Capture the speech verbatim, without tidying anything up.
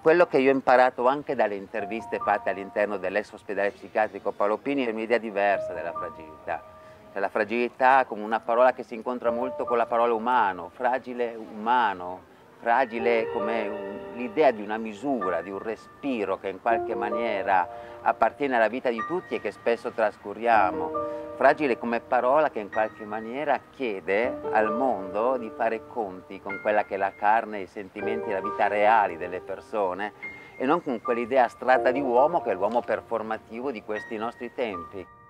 Quello che io ho imparato anche dalle interviste fatte all'interno dell'ex ospedale psichiatrico Paolo Pini è un'idea diversa della fragilità. Cioè, la fragilità come una parola che si incontra molto con la parola umano, fragile umano, fragile come l'idea di una misura, di un respiro che in qualche maniera appartiene alla vita di tutti e che spesso trascuriamo. Fragile come parola che in qualche maniera chiede al mondo di fare i conti con quella che è la carne, i sentimenti, la vita reali delle persone e non con quell'idea astratta di uomo che è l'uomo performativo di questi nostri tempi.